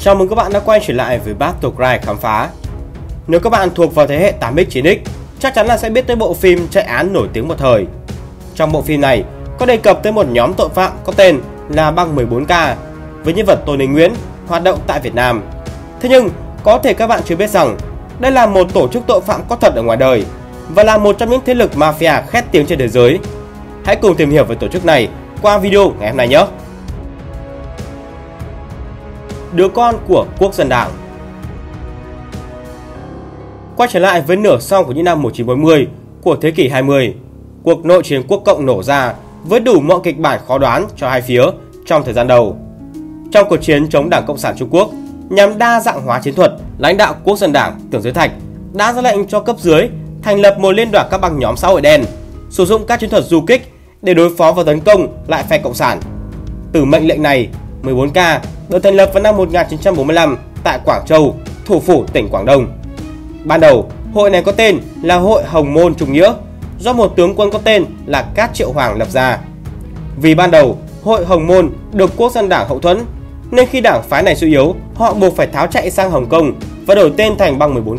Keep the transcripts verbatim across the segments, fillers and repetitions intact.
Chào mừng các bạn đã quay trở lại với Battlecry khám phá. Nếu các bạn thuộc vào thế hệ tám x chín x, chắc chắn là sẽ biết tới bộ phim chạy án nổi tiếng một thời. Trong bộ phim này có đề cập tới một nhóm tội phạm có tên là băng mười bốn K với nhân vật Tô Ninh Nguyễn hoạt động tại Việt Nam. Thế nhưng có thể các bạn chưa biết rằng đây là một tổ chức tội phạm có thật ở ngoài đời và là một trong những thế lực mafia khét tiếng trên thế giới. Hãy cùng tìm hiểu về tổ chức này qua video ngày hôm nay nhé. Đứa con của Quốc dân đảng. Quay trở lại với nửa sau của những năm một nghìn chín trăm bốn mươi của thế kỷ hai mươi, cuộc nội chiến quốc cộng nổ ra với đủ mọi kịch bản khó đoán cho hai phía trong thời gian đầu. Trong cuộc chiến chống Đảng Cộng sản Trung Quốc, nhằm đa dạng hóa chiến thuật, lãnh đạo Quốc dân đảng Tưởng Giới Thạch đã ra lệnh cho cấp dưới thành lập một liên đoàn các băng nhóm xã hội đen, sử dụng các chiến thuật du kích để đối phó và tấn công lại phe Cộng sản. Từ mệnh lệnh này, mười bốn K được thành lập vào năm một nghìn chín trăm bốn mươi lăm tại Quảng Châu, thủ phủ tỉnh Quảng Đông. Ban đầu, hội này có tên là Hội Hồng Môn Trung Nghĩa, do một tướng quân có tên là Cát Triệu Hoàng lập ra. Vì ban đầu, Hội Hồng Môn được Quốc dân đảng hậu thuẫn, nên khi đảng phái này suy yếu, họ buộc phải tháo chạy sang Hồng Kông và đổi tên thành băng mười bốn K.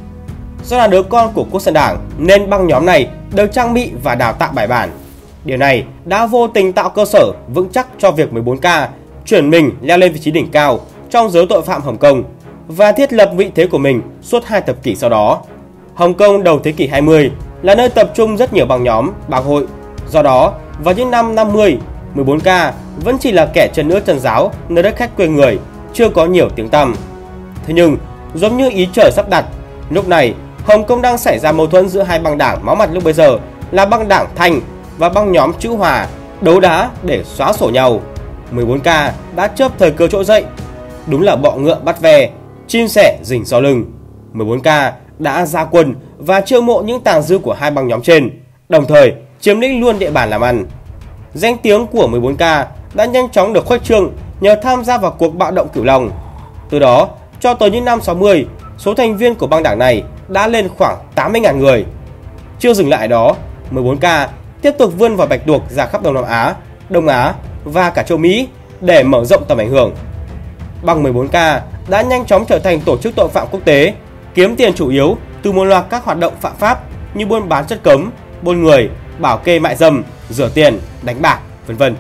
Do là đứa con của Quốc dân đảng nên băng nhóm này được trang bị và đào tạo bài bản. Điều này đã vô tình tạo cơ sở vững chắc cho việc mười bốn K chuyển mình leo lên vị trí đỉnh cao trong giới tội phạm Hồng Kông và thiết lập vị thế của mình suốt hai thập kỷ sau đó. Hồng Kông đầu thế kỷ hai mươi là nơi tập trung rất nhiều băng nhóm, bang hội. Do đó, vào những năm năm mươi, mười bốn K vẫn chỉ là kẻ chân ướt chân giáo nơi đất khách quê người, chưa có nhiều tiếng tăm. Thế nhưng, giống như ý trời sắp đặt, lúc này Hồng Kông đang xảy ra mâu thuẫn giữa hai băng đảng máu mặt lúc bấy giờ là băng đảng Thanh và băng nhóm Chữ Hòa, đấu đá để xóa sổ nhau. mười bốn K đã chớp thời cơ trỗi dậy. Đúng là bọ ngựa bắt ve, chim sẻ rình sau lưng. mười bốn K đã ra quân và chiêu mộ những tàn dư của hai băng nhóm trên, đồng thời chiếm lĩnh luôn địa bàn làm ăn. Danh tiếng của mười bốn K đã nhanh chóng được khuếch trương nhờ tham gia vào cuộc bạo động Cửu Long. Từ đó, cho tới những năm sáu mươi, số thành viên của băng đảng này đã lên khoảng tám mươi nghìn người. Chưa dừng lại đó, mười bốn K tiếp tục vươn vào bạch tuộc ra khắp Đông Nam Á, Đông Á và cả châu Mỹ để mở rộng tầm ảnh hưởng. Băng mười bốn K đã nhanh chóng trở thành tổ chức tội phạm quốc tế, kiếm tiền chủ yếu từ một loạt các hoạt động phạm pháp như buôn bán chất cấm, buôn người, bảo kê mại dâm, rửa tiền, đánh bạc, vân vân.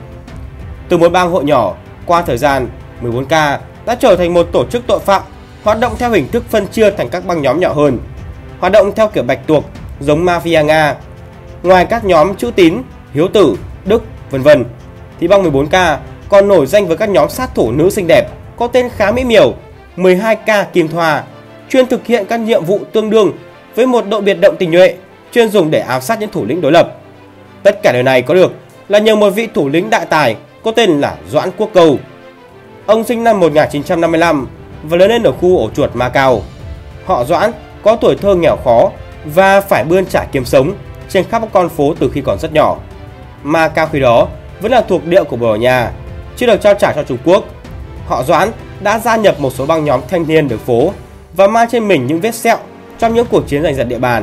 Từ một bang hội nhỏ, qua thời gian, mười bốn K đã trở thành một tổ chức tội phạm hoạt động theo hình thức phân chia thành các băng nhóm nhỏ hơn, hoạt động theo kiểu bạch tuộc giống mafia Nga. Ngoài các nhóm Chữ Tín, Hiếu Tử, Đức, vân vân, thì băng mười bốn K còn nổi danh với các nhóm sát thủ nữ xinh đẹp có tên khá mỹ miều, mười hai K Kim Thoa, chuyên thực hiện các nhiệm vụ tương đương với một đội biệt động tinh nhuệ chuyên dùng để ám sát những thủ lĩnh đối lập. Tất cả điều này có được là nhờ một vị thủ lĩnh đại tài có tên là Doãn Quốc Câu. Ông sinh năm một nghìn chín trăm năm mươi lăm và lớn lên ở khu ổ chuột Macau. Họ Doãn có tuổi thơ nghèo khó và phải bươn trải kiếm sống trên khắp các con phố từ khi còn rất nhỏ. Macau khi đó vẫn là thuộc địa của Bồ Đào Nha, chưa được trao trả cho Trung Quốc. Họ Doãn đã gia nhập một số băng nhóm thanh niên đường phố và mang trên mình những vết sẹo trong những cuộc chiến giành giật địa bàn.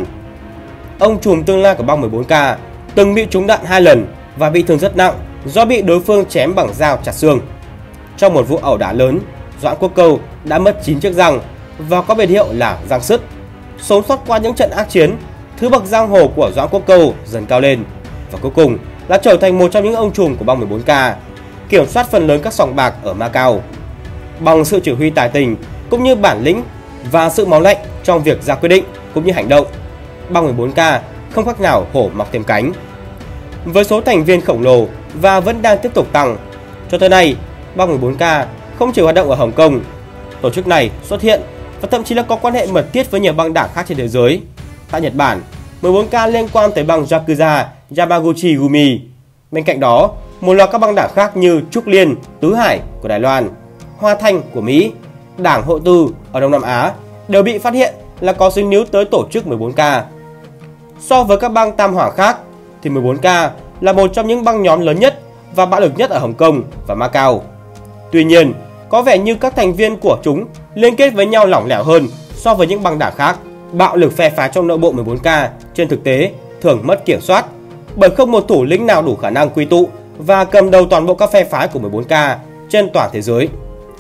Ông trùm tương lai của băng mười bốn K từng bị trúng đạn hai lần và bị thương rất nặng do bị đối phương chém bằng dao chặt xương. Trong một vụ ẩu đả lớn, Doãn Quốc Câu đã mất chín chiếc răng và có biệt hiệu là răng sứt. Sống sót qua những trận ác chiến, thứ bậc giang hồ của Doãn Quốc Câu dần cao lên và cuối cùng là trở thành một trong những ông trùm của băng mười bốn K, kiểm soát phần lớn các sòng bạc ở Macau. Bằng sự chỉ huy tài tình cũng như bản lĩnh và sự máu lạnh trong việc ra quyết định cũng như hành động, băng mười bốn K không khác nào hổ mọc thêm cánh. Với số thành viên khổng lồ và vẫn đang tiếp tục tăng, cho tới nay, băng mười bốn K không chỉ hoạt động ở Hồng Kông. Tổ chức này xuất hiện và thậm chí là có quan hệ mật thiết với nhiều băng đảng khác trên thế giới. Tại Nhật Bản, mười bốn K liên quan tới băng Yakuza Yamaguchi Gumi. Bên cạnh đó, một loạt các băng đảng khác như Trúc Liên, Tứ Hải của Đài Loan, Hoa Thanh của Mỹ, Đảng Hội Tư ở Đông Nam Á đều bị phát hiện là có dính líu tới tổ chức mười bốn K. So với các băng tam hoàng khác thì mười bốn K là một trong những băng nhóm lớn nhất và bạo lực nhất ở Hồng Kông và Macau. Tuy nhiên, có vẻ như các thành viên của chúng liên kết với nhau lỏng lẻo hơn so với những băng đảng khác. Bạo lực phe phái trong nội bộ mười bốn K trên thực tế thường mất kiểm soát bởi không một thủ lĩnh nào đủ khả năng quy tụ và cầm đầu toàn bộ các phe phái của mười bốn K trên toàn thế giới.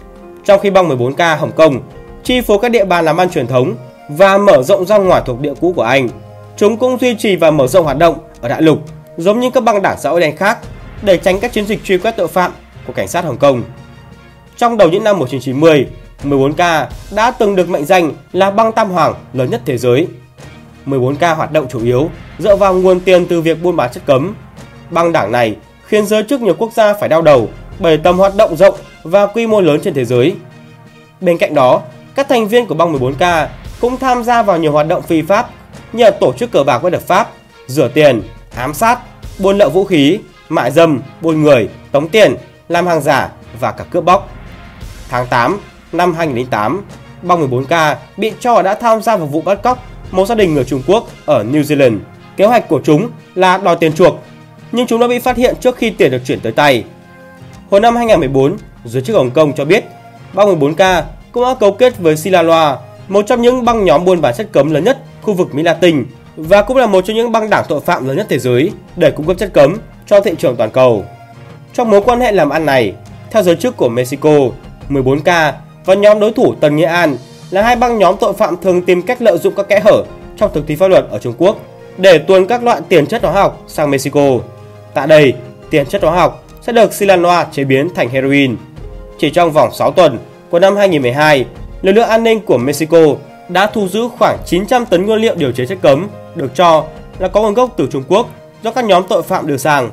Trong khi băng mười bốn K Hồng Kông chi phối các địa bàn làm ăn truyền thống và mở rộng ra ngoài thuộc địa cũ của Anh, chúng cũng duy trì và mở rộng hoạt động ở đại lục giống như các băng đảng xã hội đen khác để tránh các chiến dịch truy quét tội phạm của cảnh sát Hồng Kông. Trong đầu những năm một nghìn chín trăm chín mươi, mười bốn K đã từng được mệnh danh là băng tam hoàng lớn nhất thế giới. mười bốn K hoạt động chủ yếu dựa vào nguồn tiền từ việc buôn bán chất cấm. Băng đảng này khiến giới chức nhiều quốc gia phải đau đầu bởi tầm hoạt động rộng và quy mô lớn trên thế giới. Bên cạnh đó, các thành viên của băng mười bốn K cũng tham gia vào nhiều hoạt động phi pháp như tổ chức cờ bạc bất hợp pháp, rửa tiền, ám sát, buôn lậu vũ khí, mại dâm, buôn người, tống tiền, làm hàng giả và cả cướp bóc. Tháng tám năm hai nghìn không trăm lẻ tám, băng mười bốn K bị cho đã tham gia vào vụ bắt cóc một gia đình người Trung Quốc ở New Zealand. Kế hoạch của chúng là đòi tiền chuộc, nhưng chúng đã bị phát hiện trước khi tiền được chuyển tới tay. Hồi năm hai nghìn không trăm mười bốn, giới chức Hồng Kông cho biết băng mười bốn K cũng đã cấu kết với Sinaloa, một trong những băng nhóm buôn bán chất cấm lớn nhất khu vực Mỹ Latin và cũng là một trong những băng đảng tội phạm lớn nhất thế giới để cung cấp chất cấm cho thị trường toàn cầu. Trong mối quan hệ làm ăn này, theo giới chức của Mexico, mười bốn K và nhóm đối thủ Tân Nghệ An là hai băng nhóm tội phạm thường tìm cách lợi dụng các kẽ hở trong thực thi pháp luật ở Trung Quốc để tuồn các loại tiền chất hóa học sang Mexico. Tại đây, tiền chất hóa học sẽ được Sinaloa chế biến thành heroin. Chỉ trong vòng sáu tuần của năm hai nghìn không trăm mười hai, lực lượng an ninh của Mexico đã thu giữ khoảng chín trăm tấn nguyên liệu điều chế chất cấm được cho là có nguồn gốc từ Trung Quốc do các nhóm tội phạm đưa sang.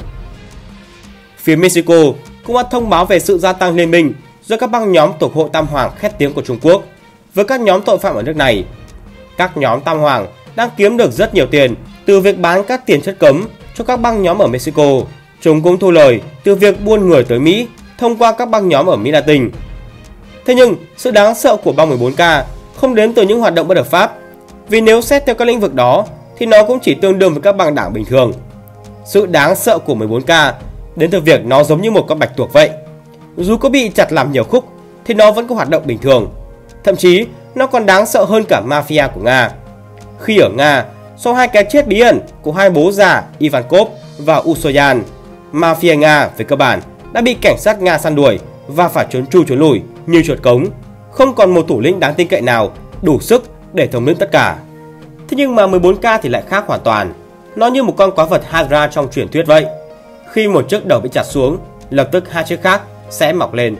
Phía Mexico cũng đã thông báo về sự gia tăng liên minh giữa các băng nhóm thuộc hội Tam Hoàng khét tiếng của Trung Quốc với các nhóm tội phạm ở nước này. Các nhóm Tam Hoàng đang kiếm được rất nhiều tiền từ việc bán các tiền chất cấm cho các băng nhóm ở Mexico. Chúng cũng thu lời từ việc buôn người tới Mỹ thông qua các băng nhóm ở Mỹ Latin. Thế nhưng, sự đáng sợ của băng mười bốn K không đến từ những hoạt động bất hợp pháp, vì nếu xét theo các lĩnh vực đó thì nó cũng chỉ tương đương với các băng đảng bình thường. Sự đáng sợ của mười bốn K đến từ việc nó giống như một con bạch tuộc vậy. Dù có bị chặt làm nhiều khúc thì nó vẫn có hoạt động bình thường. Thậm chí, nó còn đáng sợ hơn cả mafia của Nga. Khi ở Nga, sau hai cái chết bí ẩn của hai bố già Ivankov và Usoyan, mafia Nga về cơ bản đã bị cảnh sát Nga săn đuổi và phải trốn chui trốn lùi như chuột cống. Không còn một thủ lĩnh đáng tin cậy nào đủ sức để thống lĩnh tất cả. Thế nhưng mà mười bốn K thì lại khác hoàn toàn. Nó như một con quái vật Hydra trong truyền thuyết vậy. Khi một chiếc đầu bị chặt xuống, lập tức hai chiếc khác sẽ mọc lên.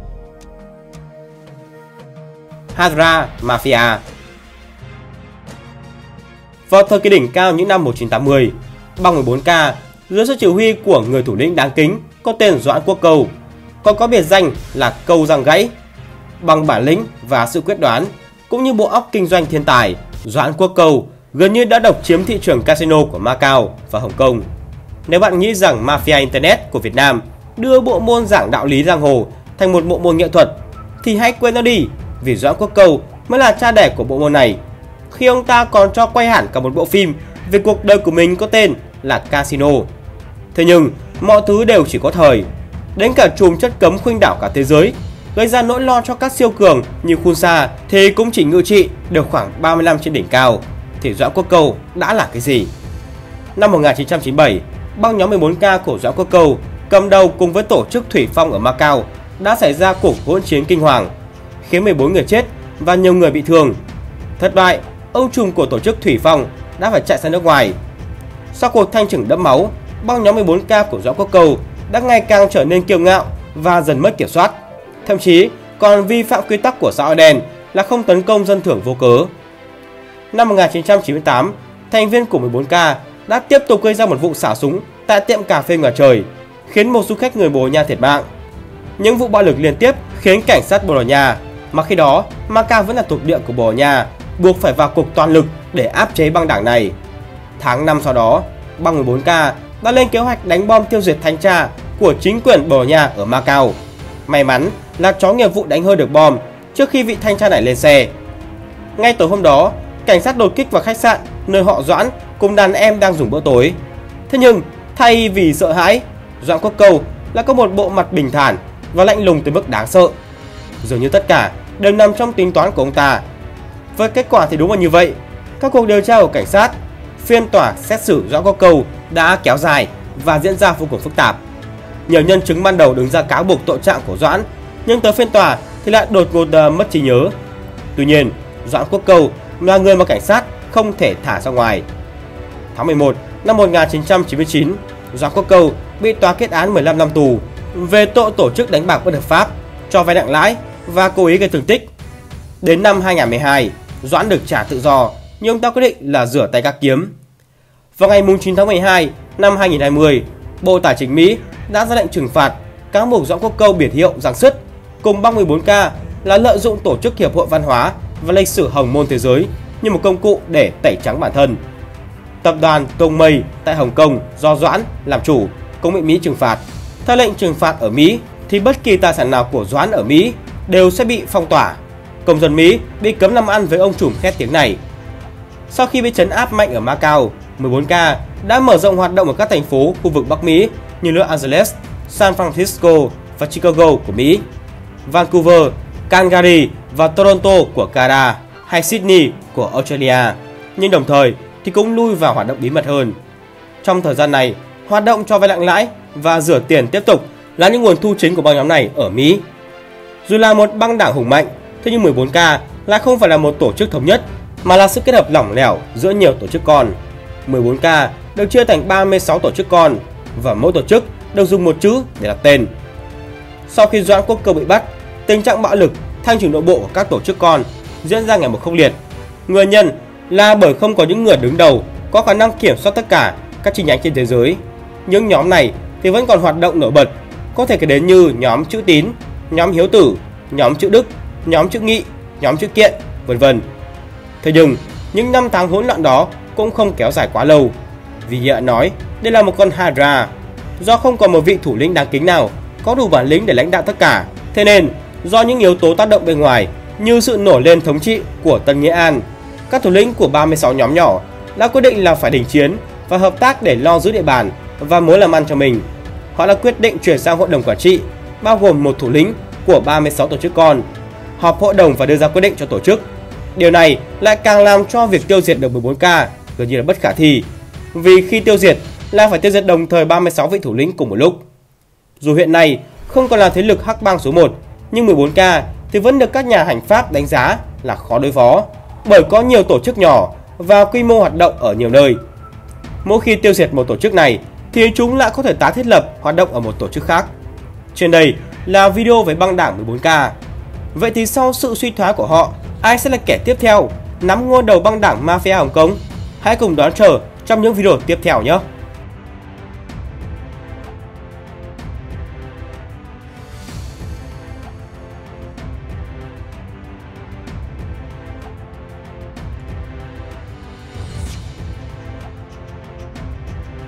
Hydra Mafia. Vào thời kỳ đỉnh cao những năm một nghìn chín trăm tám mươi, băng mười bốn K dưới sự chỉ huy của người thủ lĩnh đáng kính có tên Doãn Quốc Câu, còn có biệt danh là Câu Răng Gãy. Bằng bản lĩnh và sự quyết đoán cũng như bộ óc kinh doanh thiên tài, Doãn Quốc Câu gần như đã độc chiếm thị trường casino của Macau và Hồng Kông. Nếu bạn nghĩ rằng mafia internet của Việt Nam đưa bộ môn giảng đạo lý giang hồ thành một bộ môn nghệ thuật thì hãy quên nó đi, vì Doãn Quốc Câu mới là cha đẻ của bộ môn này, khi ông ta còn cho quay hẳn cả một bộ phim về cuộc đời của mình có tên là Casino. Thế nhưng mọi thứ đều chỉ có thời. Đến cả chùm chất cấm khuynh đảo cả thế giới, gây ra nỗi lo cho các siêu cường như Khun Sa thì cũng chỉ ngự trị được khoảng ba mươi năm trên đỉnh cao. Thì Doãn Quốc Câu đã là cái gì? Năm một nghìn chín trăm chín mươi bảy, băng nhóm mười bốn K của Doãn Quốc Câu cầm đầu cùng với tổ chức Thủy Phong ở Macau đã xảy ra cuộc hỗn chiến kinh hoàng, khiến mười bốn người chết và nhiều người bị thương. Thất bại, ông trùm của tổ chức Thủy Phong đã phải chạy sang nước ngoài. Sau cuộc thanh trừng đẫm máu, băng nhóm mười bốn K của Doãn Quốc Câu đã ngày càng trở nên kiêu ngạo và dần mất kiểm soát, thậm chí còn vi phạm quy tắc của xã hội đen là không tấn công dân thường vô cớ. Năm một nghìn chín trăm chín mươi tám, thành viên của mười bốn K đã tiếp tục gây ra một vụ xả súng tại tiệm cà phê ngoài trời, khiến một du khách người Bồ Đào Nha thiệt mạng. Những vụ bạo lực liên tiếp khiến cảnh sát Bồ Đào Nha, mà khi đó Macau vẫn là thuộc địa của Bồ Đào Nha, buộc phải vào cuộc toàn lực để áp chế băng đảng này. Tháng năm sau đó, băng mười bốn K đã lên kế hoạch đánh bom tiêu diệt thanh tra của chính quyền Bồ Đào Nha ở Macau. May mắn là chó nghiệp vụ đánh hơi được bom trước khi vị thanh tra này lên xe. Ngay tối hôm đó, cảnh sát đột kích vào khách sạn nơi họ Doãn cùng đàn em đang dùng bữa tối. Thế nhưng thay vì sợ hãi, Doãn Quốc Câu lại có một bộ mặt bình thản và lạnh lùng tới mức đáng sợ. Dường như tất cả đều nằm trong tính toán của ông ta. Với kết quả thì đúng là như vậy. Các cuộc điều tra của cảnh sát, phiên tòa xét xử Doãn Quốc Câu đã kéo dài và diễn ra vô cùng phức tạp. Nhiều nhân chứng ban đầu đứng ra cáo buộc tội trạng của Doãn, nhưng tới phiên tòa thì lại đột ngột uh, mất trí nhớ. Tuy nhiên, Doãn Quốc Câu là người mà cảnh sát không thể thả ra ngoài. Tháng mười một năm một nghìn chín trăm chín mươi chín, Doãn Quốc Câu bị tòa kết án mười lăm năm tù về tội tổ chức đánh bạc bất hợp pháp, cho vay nặng lãi và cố ý gây thương tích. Đến năm hai nghìn không trăm mười hai, Doãn được trả tự do, nhưng ông ta quyết định là rửa tay gác kiếm. Vào ngày chín tháng mười hai năm hai nghìn không trăm hai mươi, Bộ Tài chính Mỹ đã ra lệnh trừng phạt cáo buộc Doãn Quốc Câu biệt hiệu Giang Sứt cùng băng mười bốn K là lợi dụng tổ chức Hiệp hội Văn hóa và Lịch sử Hồng môn Thế giới như một công cụ để tẩy trắng bản thân. Tập đoàn Tông Mây tại Hồng Kông do Doãn làm chủ cũng bị Mỹ trừng phạt. Theo lệnh trừng phạt ở Mỹ thì bất kỳ tài sản nào của Doãn ở Mỹ đều sẽ bị phong tỏa. Công dân Mỹ bị cấm làm ăn với ông trùm khét tiếng này. Sau khi bị trấn áp mạnh ở Macau, mười bốn K đã mở rộng hoạt động ở các thành phố khu vực Bắc Mỹ như Los Angeles, San Francisco và Chicago của Mỹ, Vancouver, Calgary và Toronto của Canada hay Sydney của Australia, nhưng đồng thời thì cũng lui vào hoạt động bí mật hơn. Trong thời gian này, hoạt động cho vay nặng lãi và rửa tiền tiếp tục là những nguồn thu chính của băng nhóm này ở Mỹ. Dù là một băng đảng hùng mạnh, thế nhưng mười bốn K lại không phải là một tổ chức thống nhất, mà là sự kết hợp lỏng lẻo giữa nhiều tổ chức con. mười bốn K được chia thành ba mươi sáu tổ chức con và mỗi tổ chức được dùng một chữ để đặt tên. Sau khi Doãn Quốc Câu bị bắt, tình trạng bạo lực, thanh trừng nội bộ của các tổ chức con diễn ra ngày một khốc liệt. Nguyên nhân là bởi không có những người đứng đầu có khả năng kiểm soát tất cả các chi nhánh trên thế giới. Những nhóm này thì vẫn còn hoạt động nổi bật, có thể kể đến như nhóm chữ Tín, nhóm Hiếu Tử, nhóm chữ Đức, nhóm chữ Nghị, nhóm chữ Kiện, vân vân. Thế nhưng, những năm tháng hỗn loạn đó cũng không kéo dài quá lâu. Vì như đã nói, đây là một con Hydra. Do không còn một vị thủ lĩnh đáng kính nào có đủ bản lĩnh để lãnh đạo tất cả, thế nên do những yếu tố tác động bên ngoài như sự nổi lên thống trị của Tân Nghĩa An, các thủ lĩnh của ba mươi sáu nhóm nhỏ đã quyết định là phải đình chiến và hợp tác để lo giữ địa bàn và mối làm ăn cho mình. Họ đã quyết định chuyển sang hội đồng quản trị, bao gồm một thủ lĩnh của ba mươi sáu tổ chức con, họp hội đồng và đưa ra quyết định cho tổ chức. Điều này lại càng làm cho việc tiêu diệt được mười bốn K gần như là bất khả thi, vì khi tiêu diệt là phải tiêu diệt đồng thời ba mươi sáu vị thủ lĩnh cùng một lúc. Dù hiện nay không còn là thế lực hắc bang số một, nhưng mười bốn K thì vẫn được các nhà hành pháp đánh giá là khó đối phó, bởi có nhiều tổ chức nhỏ và quy mô hoạt động ở nhiều nơi. Mỗi khi tiêu diệt một tổ chức này thì chúng lại có thể tái thiết lập hoạt động ở một tổ chức khác. Trên đây là video về băng đảng mười bốn K. Vậy thì sau sự suy thoái của họ, ai sẽ là kẻ tiếp theo nắm ngôi đầu băng đảng Mafia Hồng Kông? Hãy cùng đón chờ trong những video tiếp theo nhé!